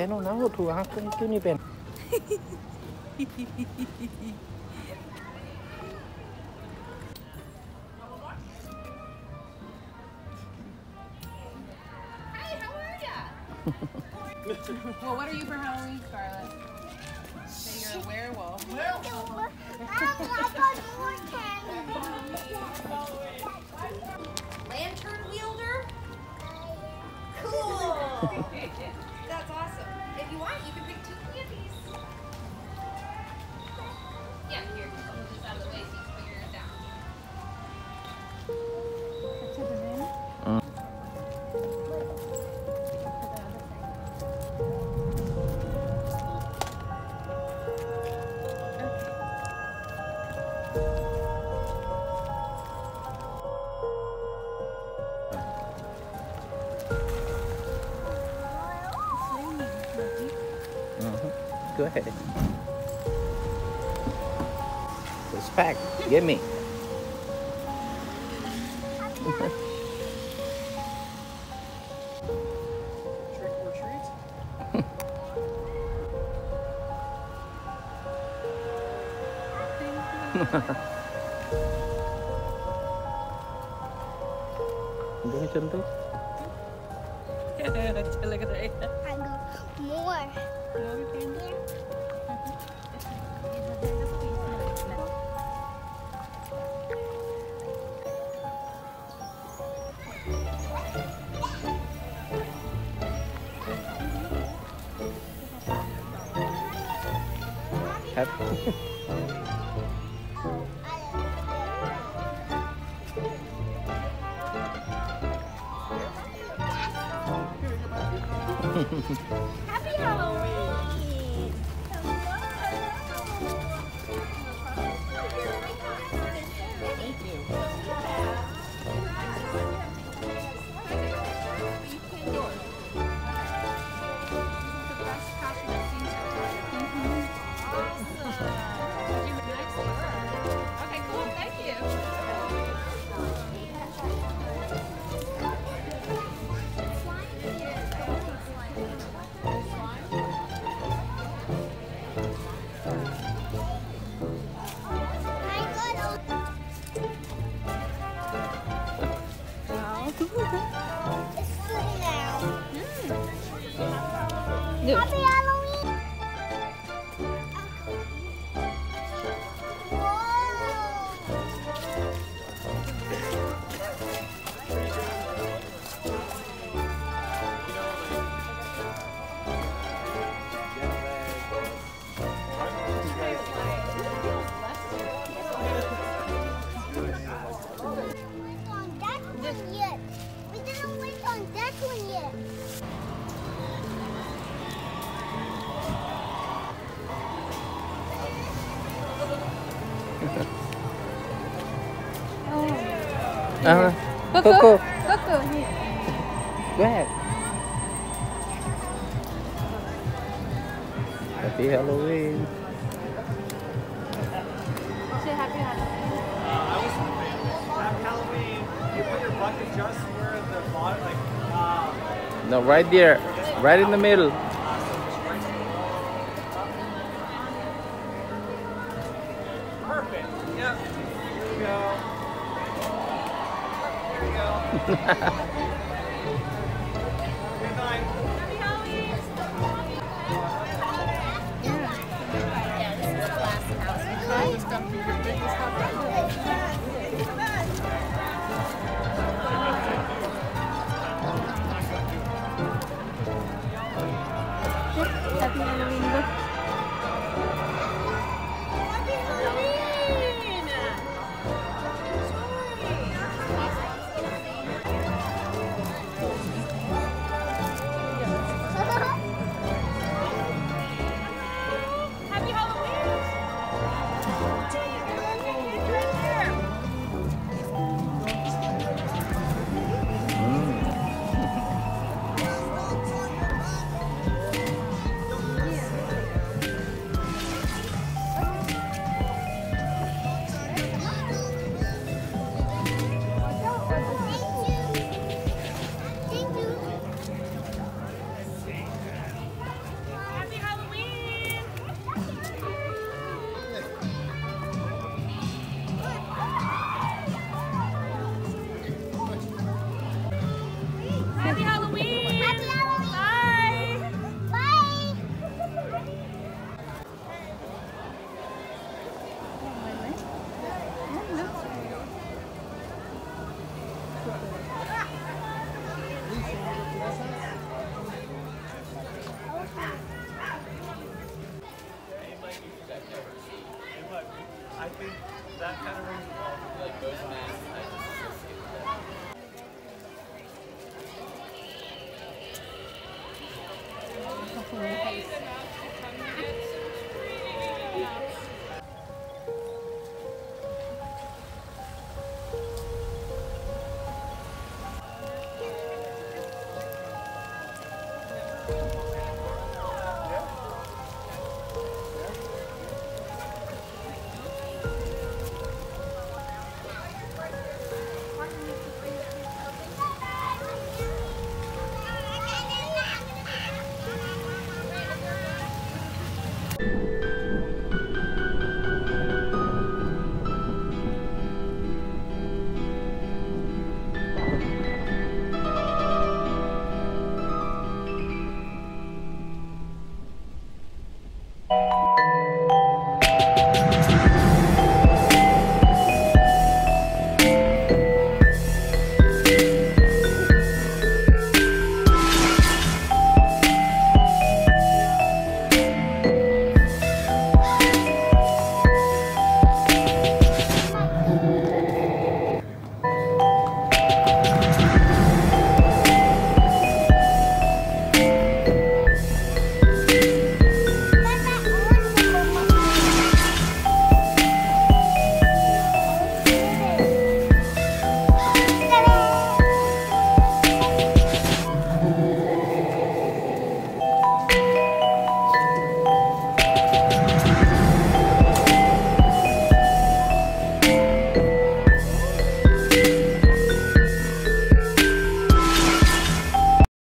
nó nấu hột thua cứ như bên. Well, what are you for Halloween, Scarlett? Say you're a werewolf. Lantern wielder? Cool! That's awesome. If you want, you can pick 2 candies. Yeah, here. I'll move this out of the way so you can figure it out. Go ahead. It's packed. Give me. Trick or treat? Đúng chân tốt. Look at that. I go more. Happy. Happy Halloween! Thank you. Okay, cool. Thank you. It's free now. Look. Happy Halloween! We didn't wait on that one yet. Coco. Coco, here. Go ahead. Happy Halloween. Say happy Halloween. I was Happy Halloween. You put your bucket just where the bottom, like, No, right there. Right in the middle. perfect. Yep. Here we go. Here we go. Good night. Happy Halloween. Yeah, this is the last house. Happy Halloween. Look. Happy Halloween! I think that kind of rings a bell. Like those masks, I just associate with that. Nice.